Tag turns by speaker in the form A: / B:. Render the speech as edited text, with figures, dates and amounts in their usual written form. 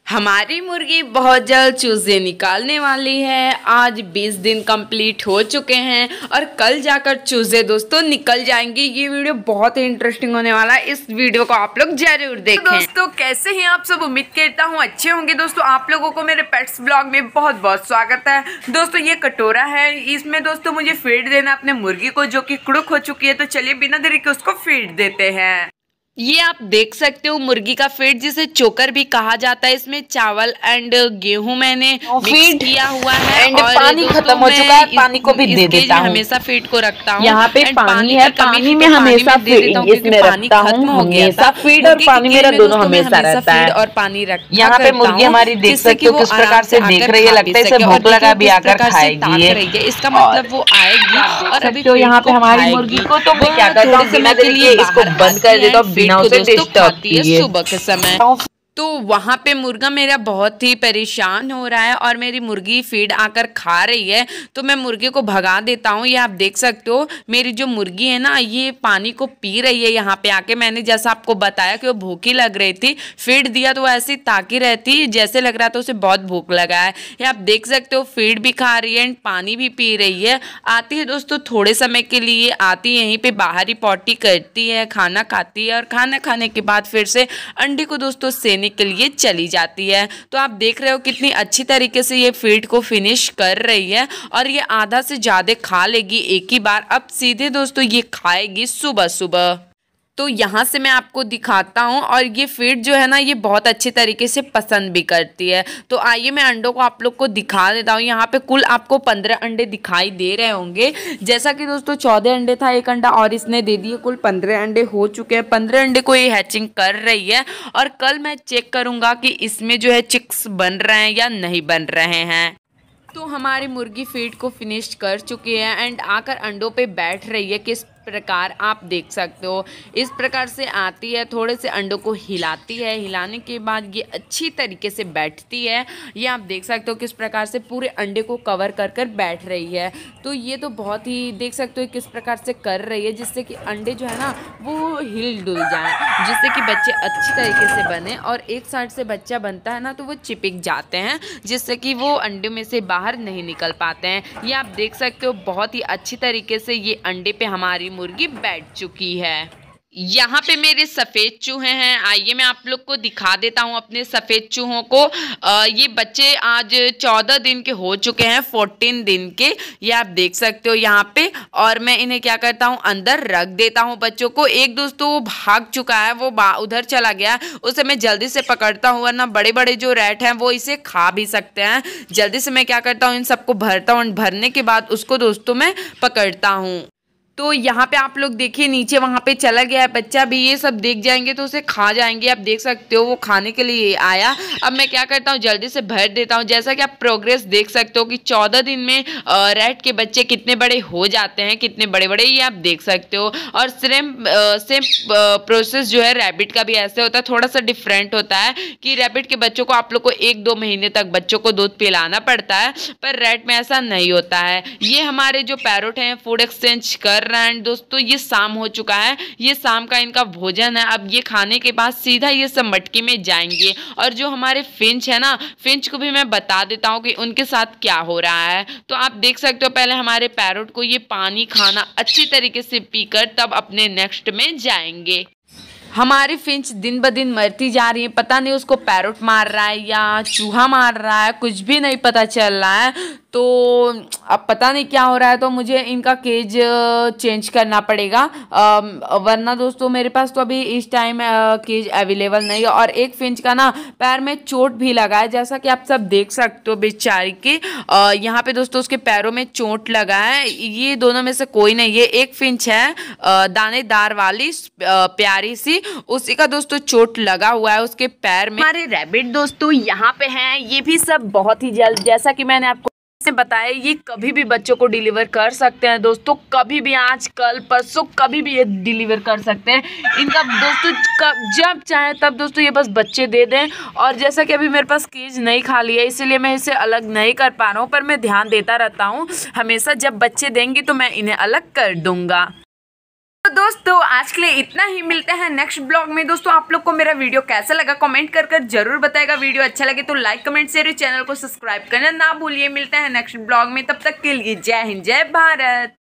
A: हमारी मुर्गी बहुत जल्द चूजे निकालने वाली है। आज 20 दिन कंप्लीट हो चुके हैं और कल जाकर चूजे दोस्तों निकल जाएंगे। ये वीडियो बहुत ही इंटरेस्टिंग होने वाला है, इस वीडियो को आप लोग जरूर देखें। तो दोस्तों कैसे हैं आप सब, उम्मीद करता हूँ अच्छे होंगे। दोस्तों आप लोगों को मेरे पेट्स ब्लॉग में बहुत बहुत स्वागत है। दोस्तों ये कटोरा है, इसमें दोस्तों मुझे फीड देना अपने मुर्गी को जो कि कुड़क हो चुकी है। तो चलिए बिना देरी के उसको फीड देते हैं। ये आप देख सकते हो मुर्गी का फीड, जिसे चोकर भी कहा जाता है। इसमें चावल एंड गेहूं मैंने फीड किया हुआ है और
B: पानी खत्म हो चुका है, पानी को भी दे देता हूं।
A: हमेशा फीड को रखता हूं।
B: यहाँ पे पानी है, पानी में हमेशा फीड इसमें रखता हूँ। हमेशा फीड और पानी मेरा दोनों हमेशा रहता है
A: और पानी रख।
B: यहाँ पे मुर्गी हमारी देख सकते हो किस प्रकार से देख रही है, लगता है इसे भूख लगा भी आकर खाएगी।
A: इसका मतलब वो आएगी। और अभी
B: तो यहाँ पे हमारी मुर्गी को तो मैं क्या करता हूँ, बिना देरी के इसको बंद कर देता हूँ, बिना उसे डिस्टर्ब किए।
A: सुबह के समय तो वहाँ पे मुर्गा मेरा बहुत ही परेशान हो रहा है और मेरी मुर्गी फीड आकर खा रही है। तो मैं मुर्गे को भगा देता हूँ। ये आप देख सकते हो मेरी जो मुर्गी है ना, ये पानी को पी रही है। यहाँ पे आके मैंने जैसा आपको बताया कि वो भूखी लग रही थी, फीड दिया तो वो ऐसी ताकी रहती जैसे लग रहा था उसे बहुत भूख लगा है। ये आप देख सकते हो फीड भी खा रही है एंड पानी भी पी रही है। आती है दोस्तों थोड़े समय के लिए, आती है यहीं पर बाहर ही पॉटी करती है, खाना खाती है और खाना खाने के बाद फिर से अंडे को दोस्तों सेने के लिए चली जाती है। तो आप देख रहे हो कितनी अच्छी तरीके से ये फीड को फिनिश कर रही है और ये आधा से ज्यादा खा लेगी एक ही बार। अब सीधे दोस्तों ये खाएगी सुबह सुबह। तो यहाँ से मैं आपको दिखाता हूँ और ये फीड जो है ना, ये बहुत अच्छे तरीके से पसंद भी करती है। तो आइए मैं अंडों को आप लोग को दिखा देता हूँ। यहाँ पे कुल आपको 15 अंडे दिखाई दे रहे होंगे। जैसा कि दोस्तों 14 अंडे था, एक अंडा और इसने दे दिए, कुल 15 अंडे हो चुके हैं। 15 अंडे को ये हैचिंग कर रही है और कल मैं चेक करूँगा कि इसमें जो है चिक्स बन रहे हैं या नहीं बन रहे हैं। तो हमारी मुर्गी फीड को फिनिश कर चुकी है एंड आकर अंडों पे बैठ रही है। किस प्रकार आप देख सकते हो, इस प्रकार से आती है, थोड़े से अंडों को हिलाती है, हिलाने के बाद ये अच्छी तरीके से बैठती है। ये आप देख सकते हो किस प्रकार से पूरे अंडे को कवर कर कर बैठ रही है। तो ये तो बहुत ही देख सकते हो किस प्रकार से कर रही है, जिससे कि अंडे जो है ना वो हिल डुल जाएं, जिससे कि बच्चे अच्छी तरीके से बने। और एक साइड से बच्चा बनता है ना तो वो चिपक जाते हैं, जिससे कि वो अंडे में से बाहर नहीं निकल पाते हैं। ये आप देख सकते हो बहुत ही अच्छी तरीके से ये अंडे पे हमारी मुर्गी बैठ चुकी है। यहाँ पे मेरे सफ़ेद चूहे हैं, आइए मैं आप लोग को दिखा देता हूँ अपने सफ़ेद चूहों को। ये बच्चे आज 14 दिन के हो चुके हैं, 14 दिन के, ये आप देख सकते हो यहाँ पे। और मैं इन्हें क्या करता हूँ, अंदर रख देता हूँ बच्चों को। एक दोस्तों वो भाग चुका है, वो उधर चला गया, उसे मैं जल्दी से पकड़ता हूँ, वरना बड़े बड़े जो रैट हैं वो इसे खा भी सकते हैं। जल्दी से मैं क्या करता हूँ, इन सबको भरता हूँ, भरने के बाद उसको दोस्तों मैं पकड़ता हूँ। तो यहाँ पे आप लोग देखिए नीचे वहाँ पे चला गया है बच्चा भी, ये सब देख जाएंगे तो उसे खा जाएंगे। आप देख सकते हो वो खाने के लिए आया। अब मैं क्या करता हूँ, जल्दी से भर देता हूँ। जैसा कि आप प्रोग्रेस देख सकते हो कि 14 दिन में रैट के बच्चे कितने बड़े हो जाते हैं, कितने बड़े बड़े, ये आप देख सकते हो। और सेम प्रोसेस जो है रैबिट का भी ऐसे होता है, थोड़ा सा डिफरेंट होता है कि रैबिट के बच्चों को आप लोग को 1-2 महीने तक बच्चों को दूध पिलाना पड़ता है, पर रैट में ऐसा नहीं होता है। ये हमारे जो पैरोट हैं फूड एक्सचेंज कर एंड दोस्तों ये शाम हो चुका है, ये शाम का इनका भोजन है। अब ये खाने के बाद सीधा ये सब मटकी में जाएंगे। और जो हमारे फिंच है ना, फिंच को भी मैं बता देता हूँ कि उनके साथ क्या हो रहा है। तो आप देख सकते हो पहले हमारे पैरोट को ये पानी खाना अच्छी तरीके से पीकर तब अपने नेक्स्ट में जाएंगे। हमारी फिंच दिन ब दिन मरती जा रही है, पता नहीं उसको पैरोट मार रहा है या चूहा मार रहा है, कुछ भी नहीं पता चल रहा है। तो अब पता नहीं क्या हो रहा है, तो मुझे इनका केज चेंज करना पड़ेगा, वरना दोस्तों मेरे पास तो अभी इस टाइम केज अवेलेबल नहीं है। और एक फिंच का ना पैर में चोट भी लगा है, जैसा कि आप सब देख सकते हो बेचारी के यहाँ पे दोस्तों उसके पैरों में चोट लगा है। ये दोनों में से कोई नहीं है, एक फिंच है दानेदार वाली प्यारी सी, उसी का दोस्तों चोट लगा हुआ है उसके पैर में। हमारे रैबिट दोस्तों यहाँ पे हैं, ये भी सब बहुत ही जल्द, जैसा कि मैंने आपको बताया, ये कभी भी बच्चों को डिलीवर कर सकते हैं दोस्तों, कभी भी, आज कल परसों कभी भी ये डिलीवर कर सकते हैं। इनका दोस्तों जब चाहे तब दोस्तों ये बस बच्चे दे दें। और जैसा कि अभी मेरे पास केज नहीं खाली है, इसीलिए मैं इसे अलग नहीं कर पा रहा हूँ, पर मैं ध्यान देता रहता हूँ हमेशा, जब बच्चे देंगे तो मैं इन्हें अलग कर दूंगा। तो दोस्तों आज के लिए इतना ही, मिलते हैं नेक्स्ट ब्लॉग में। दोस्तों आप लोग को मेरा वीडियो कैसा लगा कमेंट कर जरूर बताएगा। वीडियो अच्छा लगे तो लाइक कमेंट शेयर, चैनल को सब्सक्राइब करना ना भूलिए। मिलते हैं नेक्स्ट ब्लॉग में, तब तक के लिए जय हिंद जय भारत।